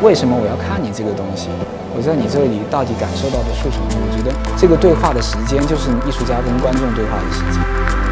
为什么我要看你这个东西？我在你这里到底感受到的是什么？我觉得这个对话的时间就是艺术家跟观众对话的时间。